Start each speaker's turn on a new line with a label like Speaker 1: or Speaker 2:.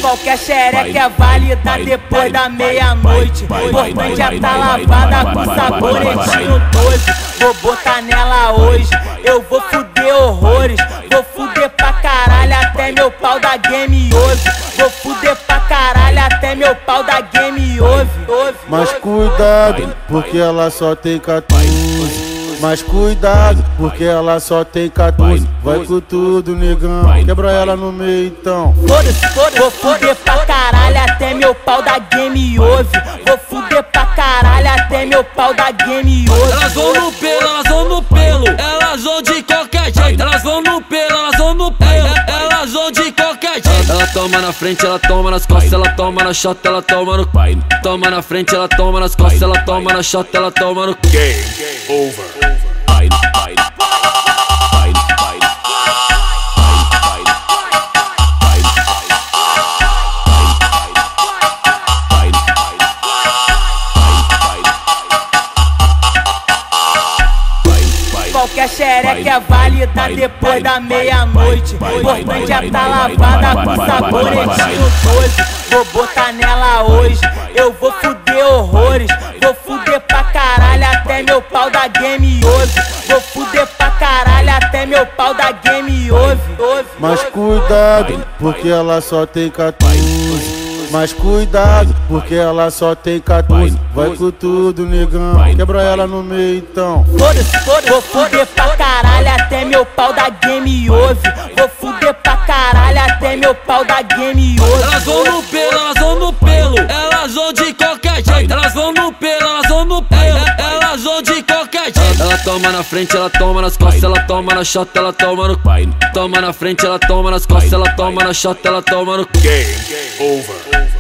Speaker 1: Qualquer xereca é válida depois da meia-noite. Importante já tá lavada com sabonetinho doce. Vou botar nela hoje, eu vou fuder horrores. Vou fuder pra caralho até meu pau da game ouve. Vou fuder pra caralho até meu pau da game ouve.
Speaker 2: Mas cuidado, porque ela só tem 14. Mas cuidado, porque ela só tem 14. Vai com tudo, negão, quebra ela no meio então.
Speaker 1: Foda-se, vou fuder pra caralho até meu pau da game ouve. Vou fuder pra caralho até meu pau da game ouve.
Speaker 3: Elas vão no pelo, elas vão no pelo. Elas vão de qualquer jeito. Elas vão no pelo, elas vão no pelo. Elas vão de qualquer jeito. Ela toma na frente, ela toma nas costas. Ela toma na chota, ela toma no pai. Toma na frente, ela toma nas costas. Ela toma na chota, ela toma no
Speaker 4: Game over.
Speaker 1: Qualquer xereca é válida depois da meia-noite. Importante já tá lavada com sabonetinho doce. Vou botar nela hoje, eu vou fuder horrores. Vou fuder pra caralho até meu pau da game ouve. Vou fuder pra caralho até meu pau da game ouve.
Speaker 2: Mas cuidado, porque ela só tem 14. Mas cuidado, porque ela só tem 14. Vai com tudo, negão, quebra ela no meio então.
Speaker 1: Foda-se, vou fuder pra caralho até meu pau da game ouve. Vou fuder pra caralho até meu pau da game ouve.
Speaker 3: Elas vão no pelo, elas vão no pelo. Elas vão de qualquer jeito. Elas vão no pelo, elas vão no pelo. Elas vão de qualquer jeito. Ela toma na frente, ela toma nas costas. Ela toma na chota, ela toma no pai. Toma na frente, ela toma nas costas. Ela toma na chota, ela toma no
Speaker 4: Game over.